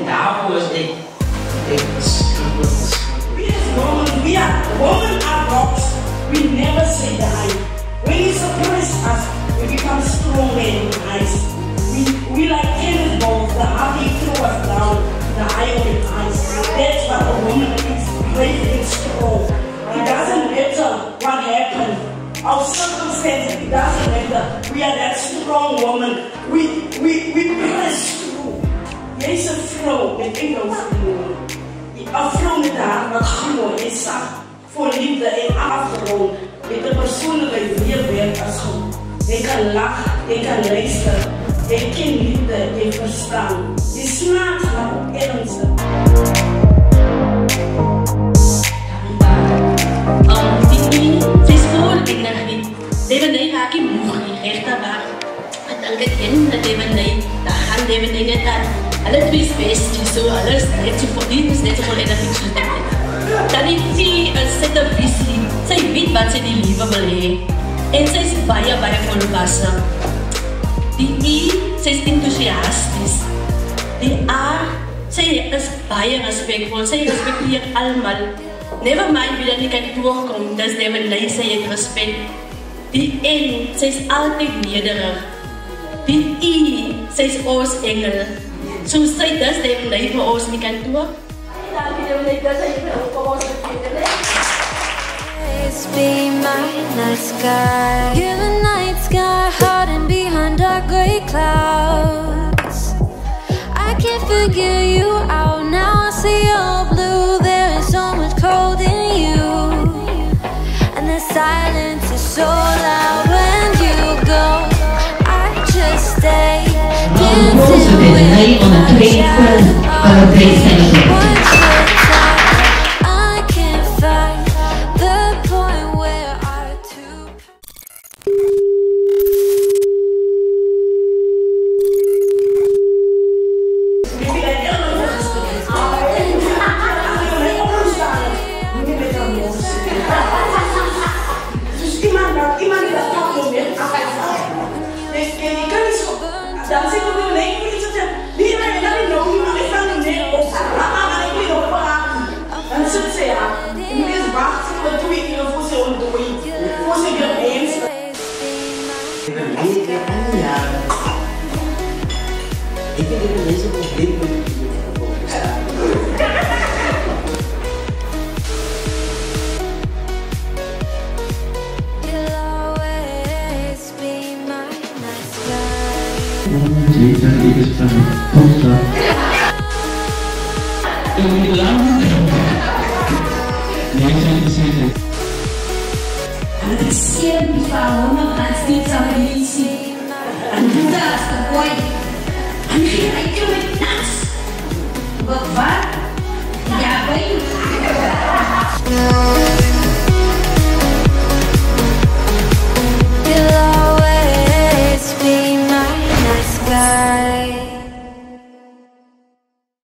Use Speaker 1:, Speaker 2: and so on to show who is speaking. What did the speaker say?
Speaker 1: daarvoor is ik
Speaker 2: we are women are rocks. We never say die. When you suppress us, we become strong and nice. We like tennis balls, the harder you throw us down, the higher we rise. That's what a woman is, brave and strong. It doesn't matter what happened, our circumstances, it doesn't matter. We are that strong woman. We press through. There's a flow, and it goes through. A flow met haar, wat gewoon is zacht. Voor liefde en afgerond. Met de persoonlijkheid meer werkt als goed. Hij kan lachen, hij kan luisteren. Hij kent liefde en verstaan. Die snaakt maar ook ernstig.
Speaker 3: Ze is vol energie. Deverné raak je moe, recht naar waar. Het elke kind dat Deverné, daar gaan Deverné net aan. Alle twee beestjes, zo alles net zo verdiend is, net zo vol energie zoals Deverné. Dan heeft sy 'n set of visie. Sy weet wat sy die liewe wil hê. En sy is baie volwasse. Die I, sy is enthousiasties. Die A, sy is baie respectvol. Sy respekteer almal. Never mind wie dan nie kan doorkom, dis Deverné, sy het respek. Die N, sy is altyd nederig. Die I, sy is ons engel. So sy dis Deverné vir ons in die kantoor.
Speaker 4: Be my night sky. You're the night sky, hiding behind dark gray clouds. I can't figure you out now. I see you're blue. There is so much cold in you, and the silence is so loud when you go. I just stay dancing with my shadow.
Speaker 3: Sempre falando antes de saber and do that the boy and here I do it nuts but what? Yeah, baby. You'll always be my night sky.